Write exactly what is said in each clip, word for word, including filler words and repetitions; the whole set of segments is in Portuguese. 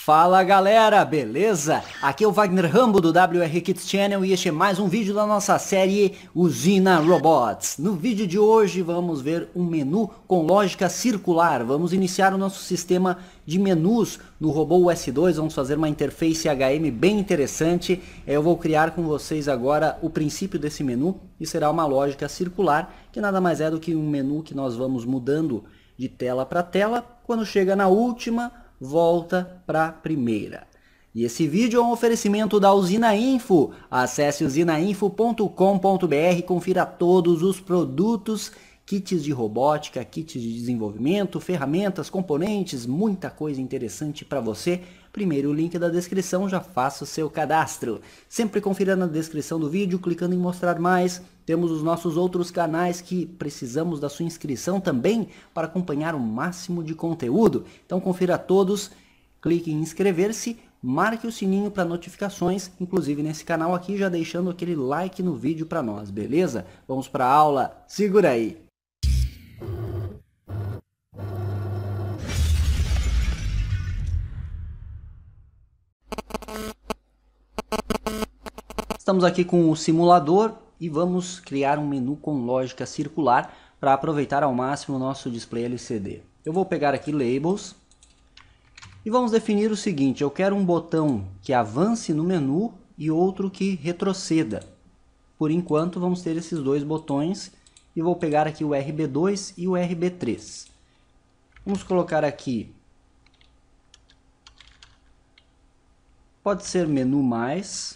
Fala galera, beleza? Aqui é o Wagner Rambo do W R Kids Channel e este é mais um vídeo da nossa série Usina Robots. No vídeo de hoje vamos ver um menu com lógica circular. Vamos iniciar o nosso sistema de menus no robô U S dois, vamos fazer uma interface H M bem interessante. Eu vou criar com vocês agora o princípio desse menu e será uma lógica circular, que nada mais é do que um menu que nós vamos mudando de tela para tela. Quando chega na última, volta para a primeira. E esse vídeo é um oferecimento da Usina Info. Acesse usina info ponto com ponto br e confira todos os produtos, kits de robótica, kits de desenvolvimento, ferramentas, componentes, muita coisa interessante para você. Primeiro o link da descrição, já faça o seu cadastro. Sempre confira na descrição do vídeo, clicando em mostrar mais. Temos os nossos outros canais que precisamos da sua inscrição também para acompanhar o máximo de conteúdo. Então confira todos, clique em inscrever-se, marque o sininho para notificações, inclusive nesse canal aqui, já deixando aquele like no vídeo para nós, beleza? Vamos para a aula, segura aí! Estamos aqui com o simulador e vamos criar um menu com lógica circular para aproveitar ao máximo o nosso display L C D. Eu vou pegar aqui Labels e vamos definir o seguinte: eu quero um botão que avance no menu e outro que retroceda. Por enquanto vamos ter esses dois botões e vou pegar aqui o R B dois e o R B três. Vamos colocar aqui, pode ser menu mais.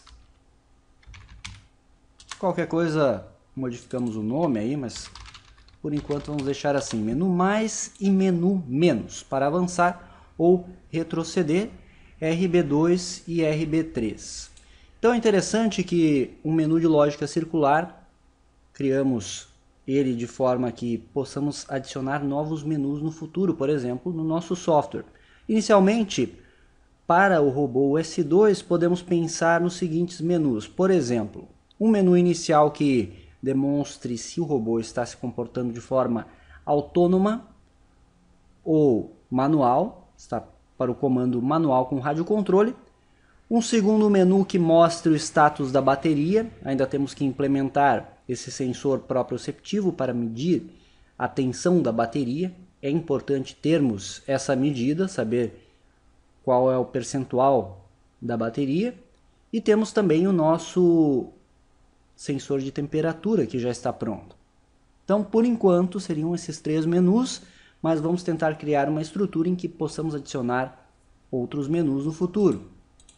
Qualquer coisa modificamos o nome aí, mas por enquanto vamos deixar assim, menu mais e menu menos, para avançar ou retroceder, R B dois e R B três. Então é interessante que um menu de lógica circular, criamos ele de forma que possamos adicionar novos menus no futuro, por exemplo, no nosso software. Inicialmente, para o robô U S dois, podemos pensar nos seguintes menus, por exemplo, um menu inicial que demonstre se o robô está se comportando de forma autônoma ou manual, está para o comando manual com radiocontrole. Um segundo menu que mostre o status da bateria, ainda temos que implementar esse sensor proprioceptivo para medir a tensão da bateria. É importante termos essa medida, saber qual é o percentual da bateria. E temos também o nosso sensor de temperatura, que já está pronto. Então, por enquanto, seriam esses três menus, mas vamos tentar criar uma estrutura em que possamos adicionar outros menus no futuro.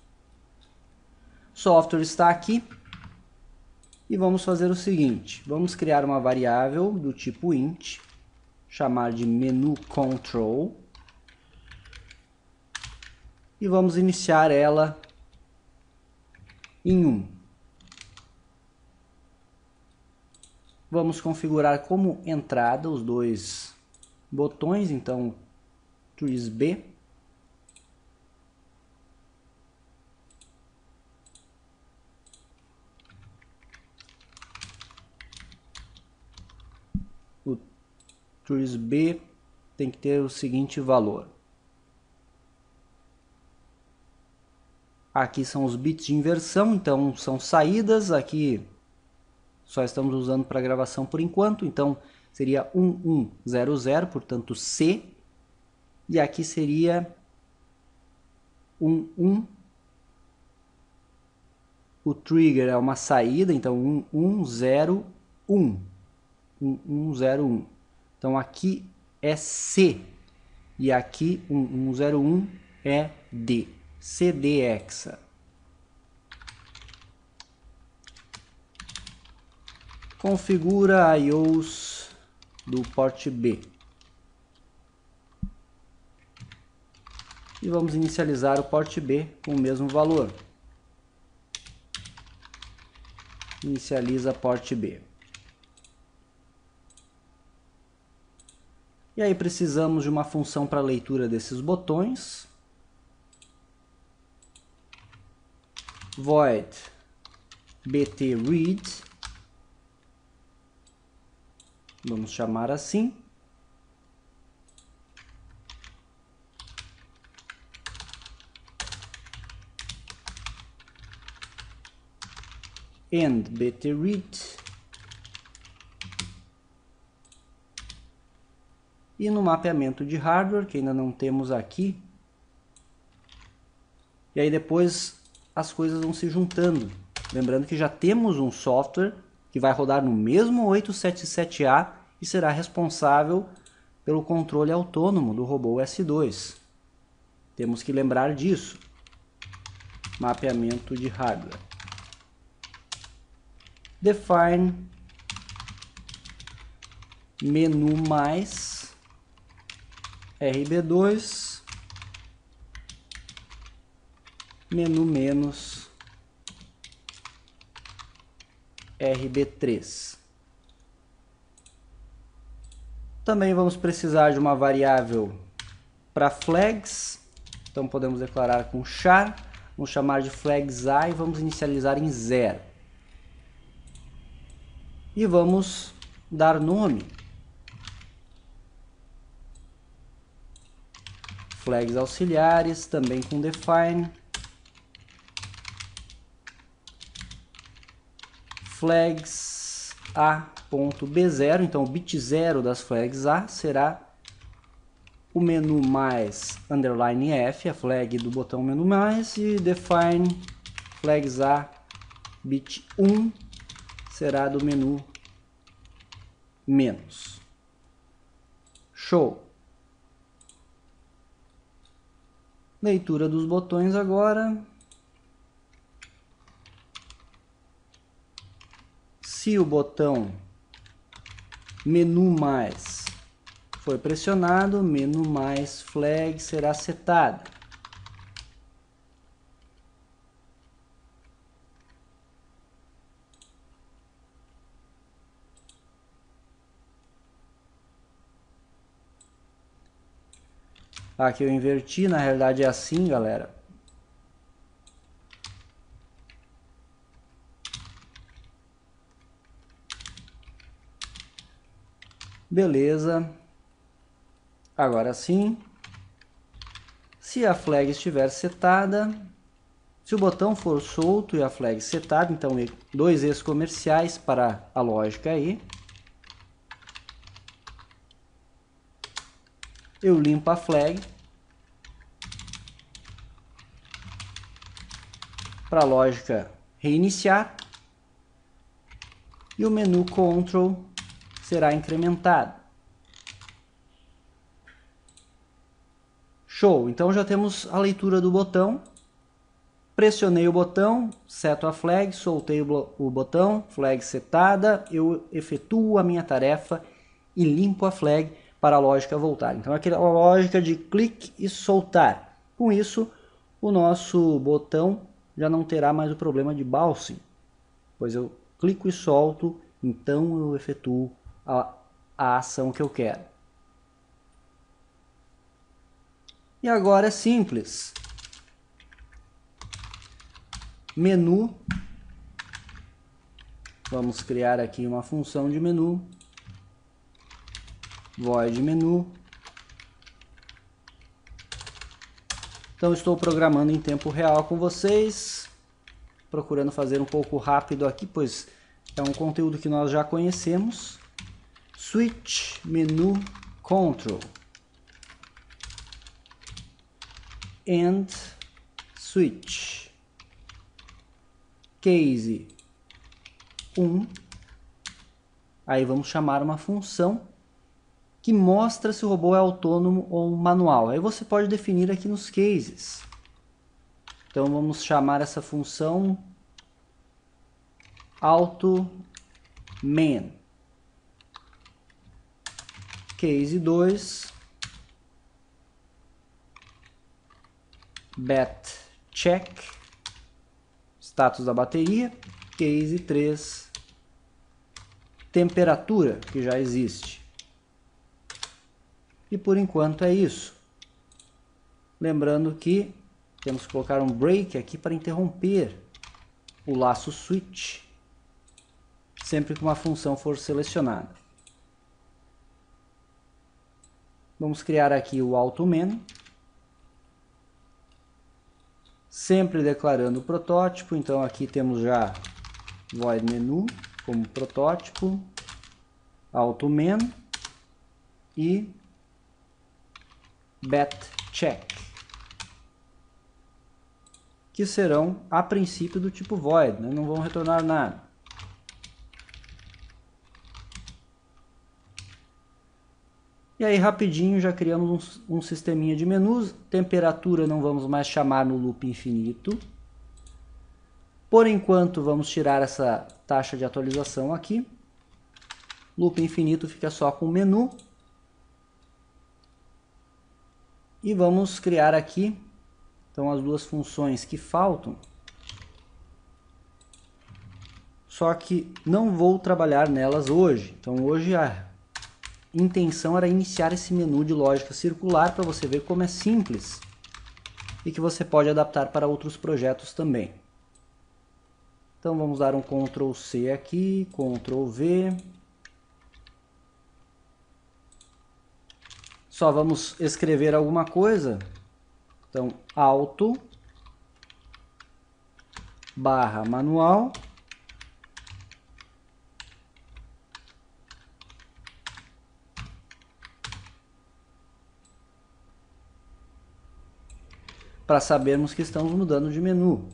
Software está aqui e vamos fazer o seguinte: vamos criar uma variável do tipo int, chamar de menu control, e vamos iniciar ela em um. Vamos configurar como entrada os dois botões, então Tris B. O Tris B tem que ter o seguinte valor. Aqui são os bits de inversão, então são saídas, aqui só estamos usando para gravação por enquanto, então seria um um zero zero, portanto C, e aqui seria um um, o trigger é uma saída, então um um zero um, um um zero um, então aqui é C, e aqui um um zero um é D, C D hexa. Configura I Os do porte B. E vamos inicializar o porte B com o mesmo valor. Inicializa porte B. E aí precisamos de uma função para leitura desses botões. Void btread. Vamos chamar assim. and btread. E no mapeamento de hardware, que ainda não temos aqui, e aí depois as coisas vão se juntando. Lembrando que já temos um software que vai rodar no mesmo oitocentos e setenta e sete A e será responsável pelo controle autônomo do robô S dois. Temos que lembrar disso. Mapeamento de hardware. Define menu mais R B dois menu menos R B três. Também vamos precisar de uma variável para flags, então podemos declarar com char, vamos chamar de flags A e vamos inicializar em zero. E vamos dar nome. Flags auxiliares, também com define. Flags A.B zero, então o bit zero das flags A será o menu mais underline F, a flag do botão menu mais, e define flags A bit um será do menu menos. Show! Leitura dos botões agora. Se o botão menu mais foi pressionado, menu mais flag será setado. Aqui eu inverti, na realidade é assim, galera. Beleza. Agora sim. Se a flag estiver setada, se o botão for solto e a flag setada, então dois eixos comerciais para a lógica aí. Eu limpo a flag para a lógica reiniciar e o menu Control será incrementado. Show! Então já temos a leitura do botão. Pressionei o botão, seto a flag, soltei o botão, flag setada, eu efetuo a minha tarefa e limpo a flag para a lógica voltar. Então aqui é a lógica de clique e soltar. Com isso, o nosso botão já não terá mais o problema de bouncing, pois eu clico e solto, então eu efetuo a, a ação que eu quero. E agora é simples. Menu. Vamos criar aqui uma função de menu. Void menu. Então estou programando em tempo real com vocês, procurando fazer um pouco rápido aqui, pois é um conteúdo que nós já conhecemos. Switch menu control and switch case um. Aí vamos chamar uma função que mostra se o robô é autônomo ou manual. Aí você pode definir aqui nos cases. Então vamos chamar essa função auto man. Case dois, bat check, status da bateria. Case três, temperatura, que já existe. E por enquanto é isso. Lembrando que temos que colocar um break aqui para interromper o laço switch sempre que uma função for selecionada. Vamos criar aqui o AutoMan, sempre declarando o protótipo. Então aqui temos já void menu como protótipo, AutoMen e betCheck, que serão a princípio do tipo void, né? Não vão retornar nada. E aí rapidinho já criamos um, um sisteminha de menus. Temperatura não vamos mais chamar no loop infinito. Por enquanto vamos tirar essa taxa de atualização aqui. Loop infinito fica só com menu. E vamos criar aqui então as duas funções que faltam. Só que não vou trabalhar nelas hoje. Então hoje a intenção era iniciar esse menu de lógica circular para você ver como é simples e que você pode adaptar para outros projetos também. Então vamos dar um control C aqui, control V. Só vamos escrever alguma coisa. Então auto barra manual para sabermos que estamos mudando de menu.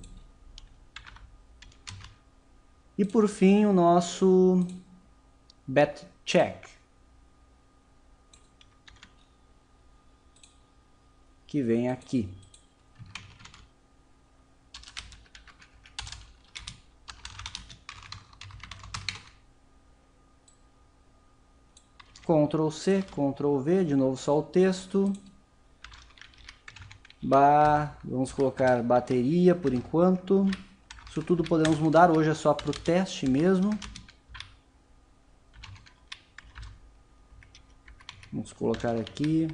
E por fim o nosso betCheck, que vem aqui. control C, control V, de novo só o texto. Ba... Vamos colocar bateria por enquanto. Isso tudo podemos mudar, hoje é só para o teste mesmo. Vamos colocar aqui.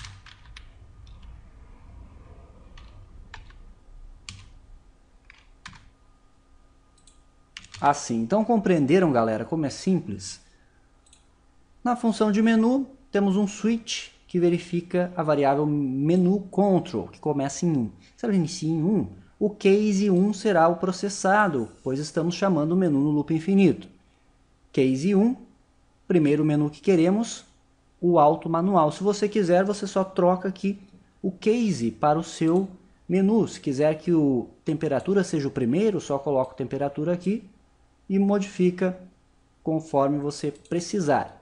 Assim, então compreenderam, galera, como é simples? Na função de menu, temos um switch que verifica a variável menu control, que começa em um. Se ela inicia em um, o case um será o processado, pois estamos chamando o menu no loop infinito. Case um, primeiro menu que queremos, o auto manual. Se você quiser, você só troca aqui o case para o seu menu. Se quiser que o temperatura seja o primeiro, só coloca o temperatura aqui e modifica conforme você precisar.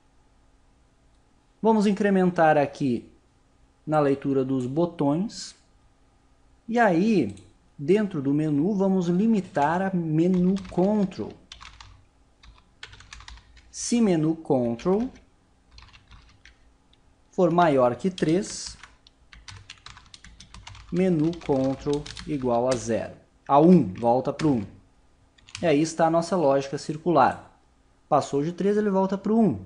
Vamos incrementar aqui na leitura dos botões. E aí, dentro do menu, vamos limitar a menu control. Se menu control for maior que três, menu control igual a zero. A um, volta para o um. E aí está a nossa lógica circular. Passou de três, ele volta para o um.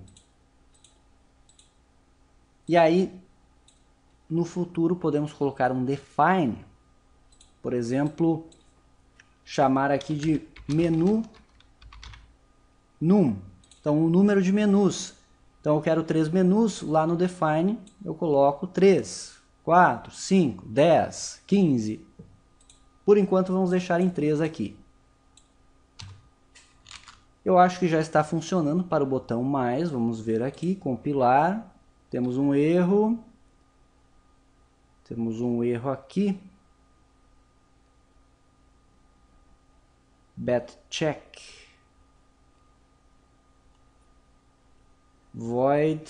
E aí, no futuro, podemos colocar um define. Por exemplo, chamar aqui de menu num. Então, o número de menus. Então, eu quero três menus. Lá no define, eu coloco três, quatro, cinco, dez, quinze. Por enquanto, vamos deixar em três aqui. Eu acho que já está funcionando para o botão mais. Vamos ver aqui, compilar. Temos um erro. Temos um erro aqui. betCheck. Void.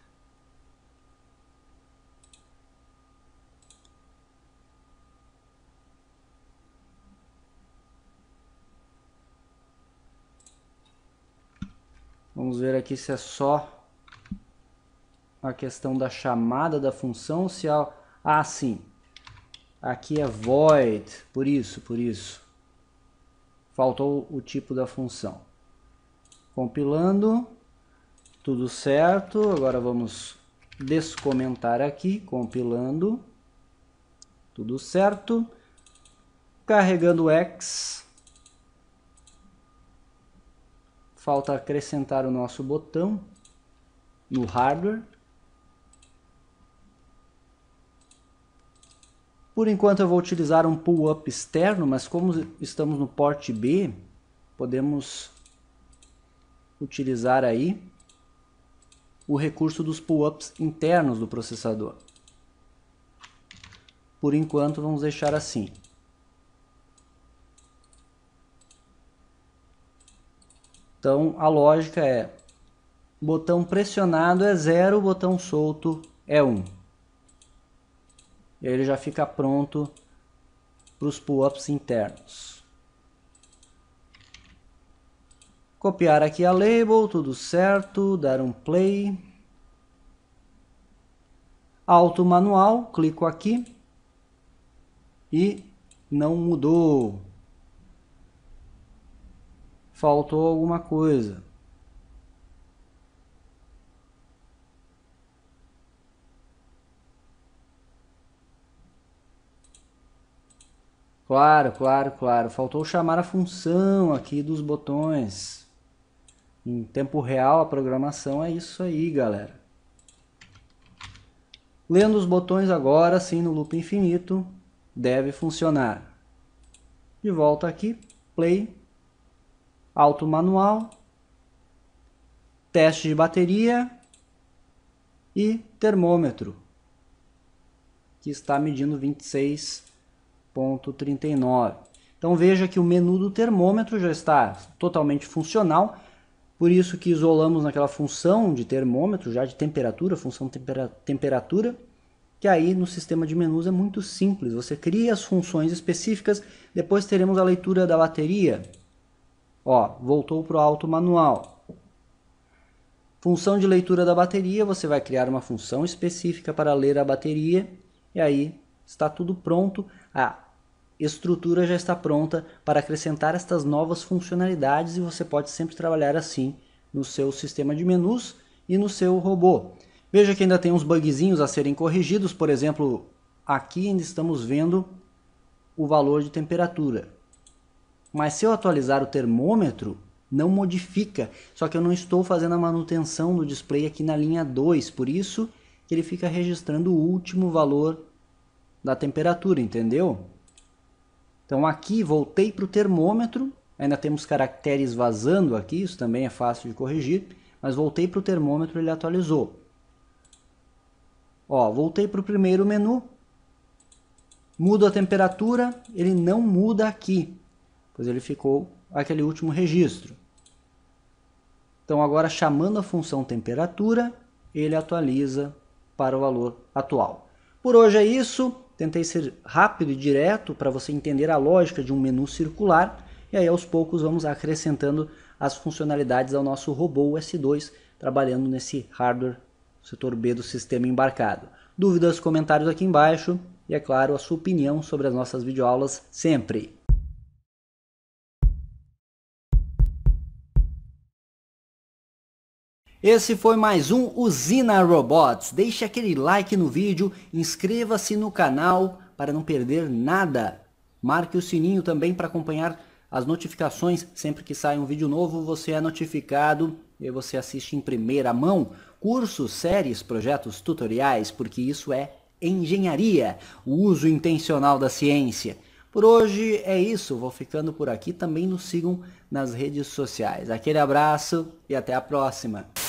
Vamos ver aqui se é só a questão da chamada da função, se é... Ah, sim. Aqui é void, por isso, por isso. Faltou o tipo da função. Compilando, tudo certo. Agora vamos descomentar aqui, compilando, tudo certo. Carregando o X. Falta acrescentar o nosso botão no hardware. Por enquanto eu vou utilizar um pull-up externo, mas como estamos no port B, podemos utilizar aí o recurso dos pull-ups internos do processador. Por enquanto vamos deixar assim. Então a lógica é: botão pressionado é zero, botão solto é um. E aí ele já fica pronto para os pull-ups internos. Copiar aqui a label, tudo certo, dar um play. Auto manual, clico aqui e não mudou. Faltou alguma coisa. Claro, claro, claro. Faltou chamar a função aqui dos botões. Em tempo real a programação é isso aí, galera. Lendo os botões agora, sim, no loop infinito, deve funcionar. De volta aqui, play, auto manual, teste de bateria e termômetro, que está medindo vinte e seis ponto trinta e nove. Então veja que o menu do termômetro já está totalmente funcional, por isso que isolamos naquela função de termômetro, já de temperatura, função tempera temperatura, que aí no sistema de menus é muito simples, você cria as funções específicas, depois teremos a leitura da bateria. Ó, voltou para o auto manual. Função de leitura da bateria, você vai criar uma função específica para ler a bateria, e aí está tudo pronto. A estrutura já está pronta para acrescentar estas novas funcionalidades e você pode sempre trabalhar assim no seu sistema de menus e no seu robô. Veja que ainda tem uns bugzinhos a serem corrigidos, por exemplo, aqui ainda estamos vendo o valor de temperatura. Mas se eu atualizar o termômetro, não modifica, só que eu não estou fazendo a manutenção do display aqui na linha dois, por isso que ele fica registrando o último valor da temperatura, entendeu? Então aqui voltei para o termômetro, ainda temos caracteres vazando aqui, isso também é fácil de corrigir, mas voltei para o termômetro, ele atualizou. Ó, voltei para o primeiro menu, mudo a temperatura, ele não muda aqui, pois ele ficou aquele último registro. Então agora chamando a função temperatura, ele atualiza para o valor atual. Por hoje é isso. Tentei ser rápido e direto para você entender a lógica de um menu circular. E aí aos poucos vamos acrescentando as funcionalidades ao nosso robô U S dois, trabalhando nesse hardware setor B do sistema embarcado. Dúvidas, comentários aqui embaixo. E é claro, a sua opinião sobre as nossas videoaulas sempre. Esse foi mais um Usina Robots. Deixe aquele like no vídeo, inscreva-se no canal para não perder nada. Marque o sininho também para acompanhar as notificações. Sempre que sai um vídeo novo, você é notificado e você assiste em primeira mão. Cursos, séries, projetos, tutoriais, porque isso é engenharia, o uso intencional da ciência. Por hoje é isso, vou ficando por aqui. Também nos sigam nas redes sociais. Aquele abraço e até a próxima.